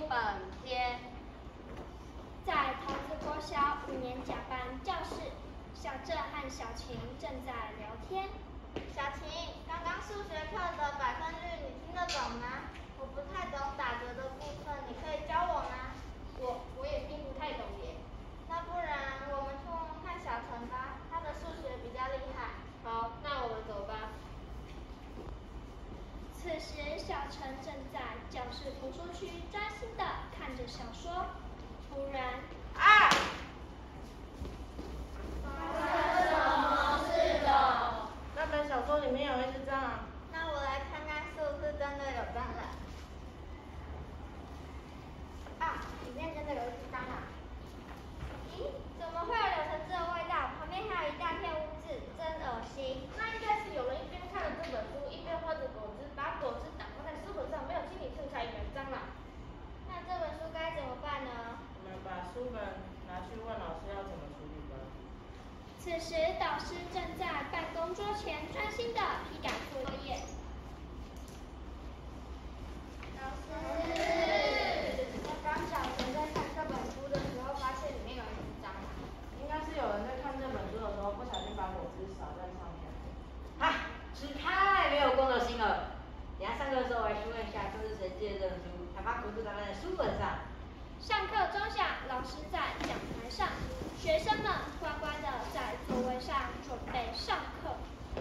本篇。 在桃子国小5年甲班教室，小郑和小晴正在聊天。 小晴，刚刚数学课的百分率你听得懂吗？我不太懂打折的部分，你可以教我吗？ 我也听不太懂耶。 那不然我们去问问看小陈吧，他的数学比较厉害。 好，那我们走吧。 此时，小陈正在教室图书区专心地看着小说。突然， 啊！ 发生什么事了？ 那本小说里面有一只蟑螂。 那我来看看是不是真的有蟑螂。啊，里面真的有一只蟑螂。咦，怎么会有柳橙汁的味道？旁边还有一大片污渍，真恶心。 那应该是有人一边看着这本书，一边喝着果汁，把果汁打翻在书本上，没有清理剩下一本蟑螂。 那这本书该怎么办呢？ 我们把书本拿去问老师要怎么处理吧。 此时导师正在办公桌前专心地批改作业。 老师，我刚小陈在看这本书的时候，发现里面有一只蟑螂。 应该是有人在看这本书的时候不小心把果汁洒在上面。 哈，是太没有公德心了！等下上课的时候我来询问一下，这是谁借的这本书，还把果汁打在书本上。 上课钟响，老师在讲台上，学生们乖乖地在座位上准备上课。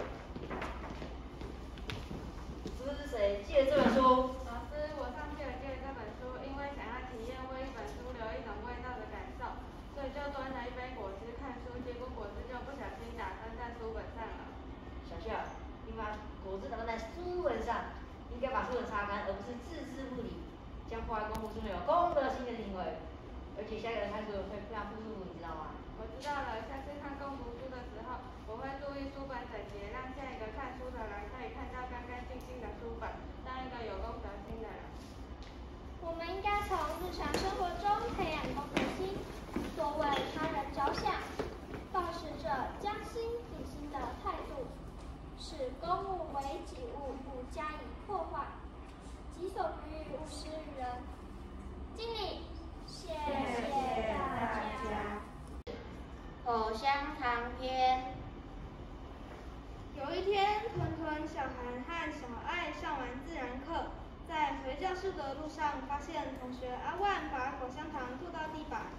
这是谁借的这本书？ 老师，我上次有借这本书，因为想要体验为一本书留一种味道的感受，所以就端着一杯果汁看书，结果果汁就不小心打翻在书本上了。 小夏，你把果汁打翻在书本上，应该把书本擦干，而不是置之不理。这样破坏公物是没有公德心的行为，而且下一个人看书会非常不舒服，你知道吗？ 我知道了，下次看共读书的时候，我会注意书本整洁，让下一个看书的人可以看到干干净净的书本，当一个有公德心的人。 我们应该从日常生活中培养公德心，多为他人着想，保持着将心比心的态度，视公物为己物，不加以破坏，己所不欲，勿施于人。经理，谢谢大家。 口香糖篇。 有一天，吞吞、小韩和小爱上完自然课，在回教室的路上，发现同学阿万把口香糖吐到地板。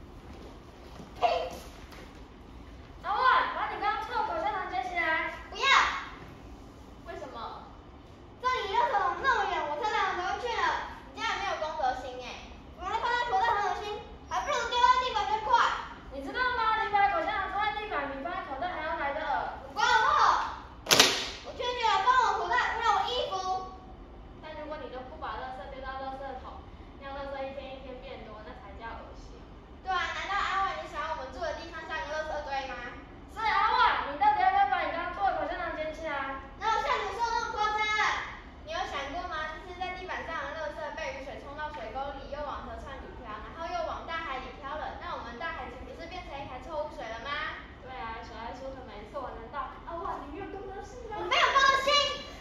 阿万，把你刚刚吐的口香糖捡起来。 不要！ 为什么？ 这里垃圾桶那么远，我差点走过去了。你这样没有公德心哎！原来放在口袋很恶心，还不如丢在地板更快。 你知道吗？你把口香糖装在地板，比放在口袋还要来的恶。 关我后！我劝你了，放我口袋，不然我衣服。 但如果你都不把垃圾丢到垃圾桶，让垃圾一天一天变多，那才叫恶心。 对啊，难道阿万你想要我们住的地方像个垃圾堆吗？ 所以阿万，你到底要不要把你刚刚吐的口香糖捡起来？ 哪有像你说的那么夸张？你有想过吗？这是在地板上的垃圾被雨水冲到水沟里，又往河川里飘，然后又往大海里飘了。那我们大海岂不是变成一潭臭污水了吗？ 对啊，小爱说的没错，难道阿万你没有公德心吗？ 我没有公德心。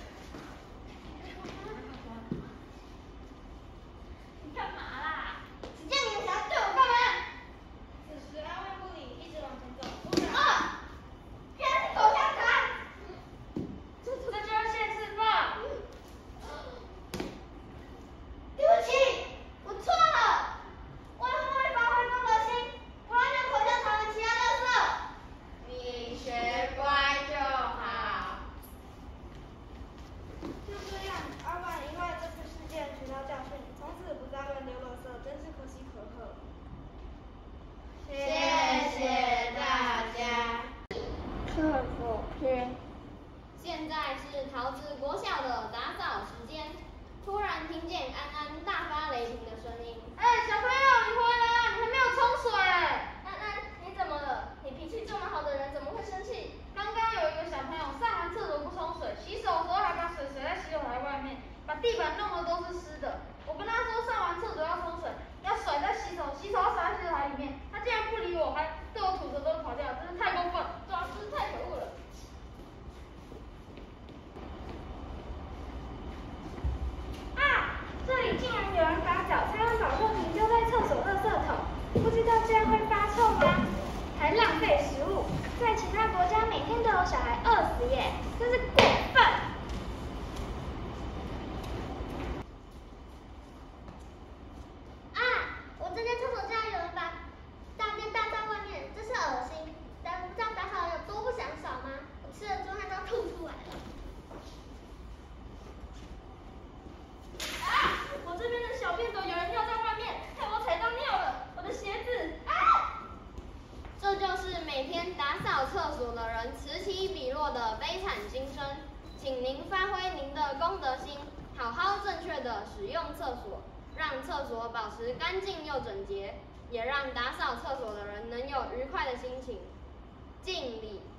你干嘛啦？ 只见你们想要对我干嘛？ 此时阿万不理，一直往前走。 啊！原来是口香糖。 这就是现世报。 对不起，我错了。我以后会发挥公德心，不乱扔口香糖和其他垃圾。你学乖就好。 就这样，阿万因为这次事件学到教训，从此不再乱丢垃圾，真是可喜可贺。 谢谢大家。 课辅篇。 现在是桃子国小的打扫时间，突然听见安安大发雷霆的声音。 哎，小朋友，你回来啊！你还没有冲水。 安安，你怎么了？你脾气这么好的人怎么会生气？ 刚刚有一个小朋友上完厕所不冲水，洗手的时候还把水甩在洗手台外面，把地板弄得都是湿的。我跟他说上完厕所要冲水，要甩在洗手要甩在洗手台里面，他竟然不理我，还对我吐舌头跑掉，真是太过分， 对啊，真是太可恶了。 啊！这里竟然有人把早餐和早就在其他国家每天都有小孩饿死耶，真是过分！ 啊！我这间厕所竟然有人把大便大在外面，真是恶心！不知道打扫有多不想扫吗？我吃了之后都要吐出来了。 啊！我这边的小便斗有人尿在外面，害我踩到尿了，我的鞋子！啊！ 这就是每天打扫厕所的人此起彼落的悲惨心声。请您发挥您的公德心，好好正确的使用厕所，让厕所保持干净又整洁，也让打扫厕所的人能有愉快的心情。敬礼。